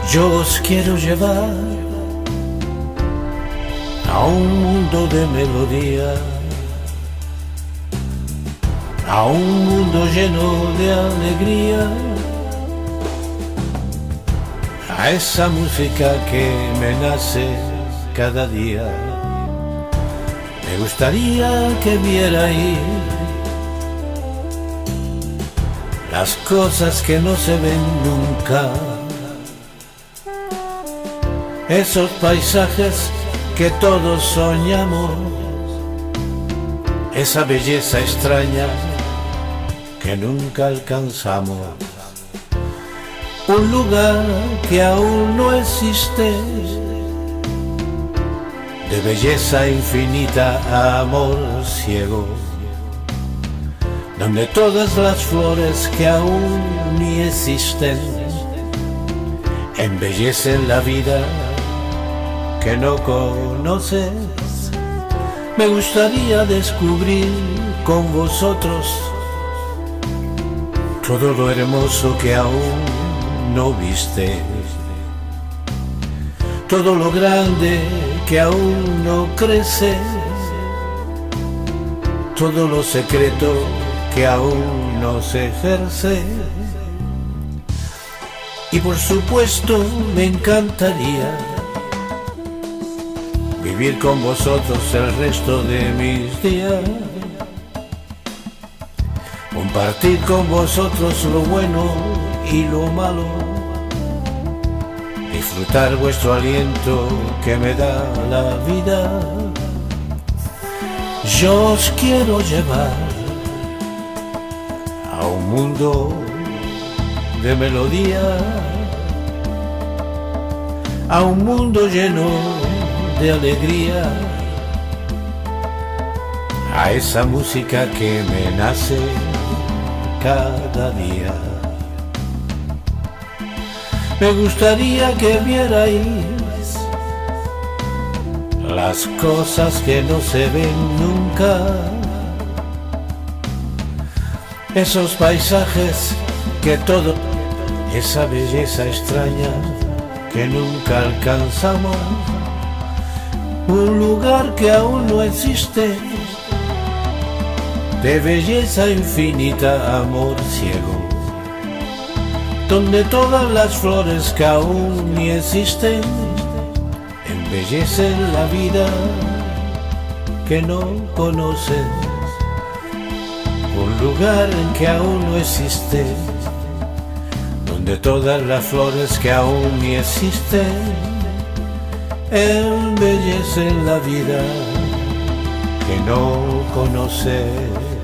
Yo os quiero llevar a un mundo de melodía, a un mundo lleno de alegría, a esa música que me nace cada día. Me gustaría que vierais las cosas que no se ven nunca, esos paisajes que todos soñamos, esa belleza extraña que nunca alcanzamos, un lugar que aún no existe, de belleza infinita, amor ciego, donde todas las flores que aún ni existen embellecen la vida que no conoces. Me gustaría descubrir con vosotros todo lo hermoso que aún no viste, todo lo grande que aún no crece, todo lo secreto que aún no se ejerce. Y por supuesto me encantaría vivir con vosotros el resto de mis días, compartir con vosotros lo bueno y lo malo, disfrutar vuestro aliento que me da la vida. Yo os quiero llevar a un mundo de melodía, a un mundo lleno de alegría, a esa música que me nace cada día. Me gustaría que vierais las cosas que no se ven nunca, esos paisajes que todo, esa belleza extraña que nunca alcanzamos, un lugar que aún no existe, de belleza infinita, amor ciego, donde todas las flores que aún ni existen embellecen la vida que no conoces, un lugar en que aún no existe, donde todas las flores que aún ni existen embellecen la vida que no conoces.